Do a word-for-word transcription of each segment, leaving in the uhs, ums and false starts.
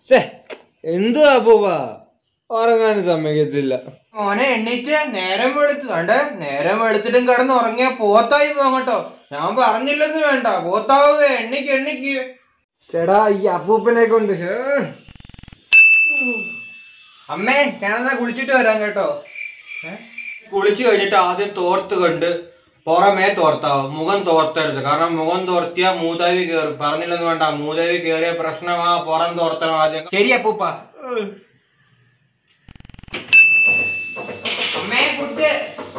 എന്തുവാ അപ്പൂപ്പാ ഉറങ്ങാൻ സമ്മതിക്കത്തില്ല. മോനെ എണ്ണീറ്റ് നേരം വെളുത്തു കണ്ട് നേരം വെളുത്തിട്ടും കിടന്ന് ഉറങ്ങിയ പോത്തായി പോകട്ടോ. ഞാൻ പറഞ്ഞില്ലെന്ന് വേണ്ട, പോത്താവേ എണ്ണിക്ക് എണ്ണിക്ക്. ചേടാ ഈ അപ്പൂപ്പനെ കൊണ്ട് അമ്മേ ഞാനെന്നാ കുളിച്ചിട്ട് വരാം കേട്ടോ. കുളിച്ചു കഴിഞ്ഞിട്ട് ആദ്യം തോർത്ത് കണ്ട് പുറമേ തോർത്താവും, മുഖം തോർത്തരുത്. കാരണം മുഖം തോർത്തിയാ മൂതാവി കയറും. പറഞ്ഞില്ലെന്ന് വേണ്ട, മൂതാവി കയറിയ പ്രശ്നമാ. പുറം തോർത്തണം ആദ്യം. ശരി അപ്പൂപ്പ. അമ്മേ ഫുഡ്.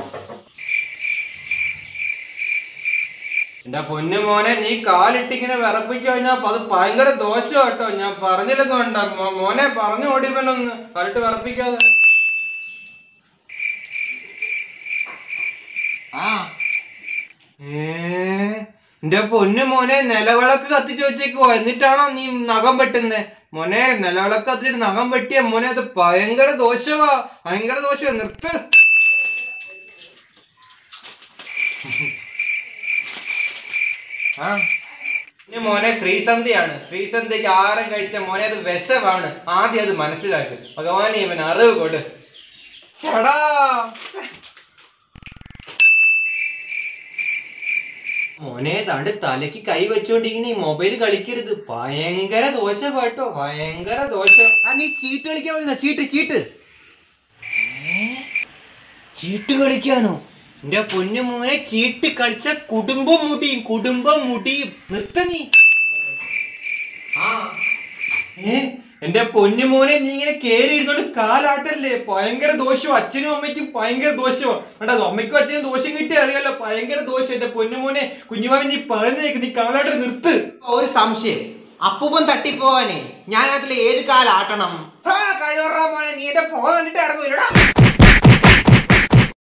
എന്റെ പൊന്നു മോനെ, നീ കാലിട്ടിങ്ങനെ വിറപ്പിച്ചു കഴിഞ്ഞാൽ അത് ഭയങ്കര ദോഷം കേട്ടോ. ഞാൻ പറഞ്ഞില്ലെന്ന് വേണ്ട മോനെ, പറഞ്ഞു ഓടിപ്പനൊന്ന് കാലിട്ട് വിറപ്പിക്കാതെ. ആ ഏ എന്റെ പൊന്നു മോനെ, നിലവിളക്ക് കത്തിച്ചു വെച്ചേക്കോ, എന്നിട്ടാണോ നീ നഖം വെട്ടുന്നേ? മോനെ നിലവിളക്ക് കത്തിച്ചിട്ട് നഖം വെട്ടിയ മോനെ, അത് ഭയങ്കര ദോഷവാ, ഭയങ്കര ദോഷവാ. നിർത്ത്. ആ ഇനി മോനെ ശ്രീസന്ധ്യയാണ്. ശ്രീസന്ധ്യക്ക് ആഹാരം കഴിച്ച മോനെ അത് വിഷമാണ്. ആദ്യം അത് മനസ്സിലാക്ക്. ഭഗവാനെ ഇവൻ അറിവ് കൊടു. ചേടാ മോനെ തണ്ട് തലക്ക് കൈ വെച്ചോണ്ടിരിക്കുന്ന ഈ മൊബൈൽ കളിക്കരുത്. ഭയങ്കര ദോഷം കേട്ടോ, ഭയങ്കര ദോഷം. ആ നീ ചീട്ട് കളിക്കാൻ പോയിരുന്ന? ചീട്ട് ചീട്ട് ചീട്ട് കളിക്കാനോ? എന്റെ പൊന്നു മോനെ, ചീട്ട് കളിച്ച കുടുംബം മുടിയും, കുടുംബം മുടിയും. നിർത്ത നീ. ആ ഏ എന്റെ പൊന്നു മോനെ, നീ ഇങ്ങനെ കേറി ഇരുന്നോണ്ട് കാലാട്ടല്ലേ, ഭയങ്കര ദോഷവും. അച്ഛനും അമ്മയ്ക്കും ഭയങ്കര ദോഷമോ കണ്ടോ. അമ്മയ്ക്കും അച്ഛനും ദോഷം കിട്ടി അറിയാലോ, ഭയങ്കര ദോഷം. എന്റെ പൊന്നു മോനെ, കുഞ്ഞുമാവൻ നീ പറയുന്നേക്ക്, നീ കാലാട്ടം നിർത്ത്. ഒരു സംശയം, അപ്പൂപ്പൻ തട്ടിപ്പോവാനേ ഞാൻ അതിൽ ഏത് കാലാട്ടണം? കഴിവറ മോനെ, നീ എന്റെ ഫോൺ കണ്ടിട്ട് അടങ്ങൂലടാ.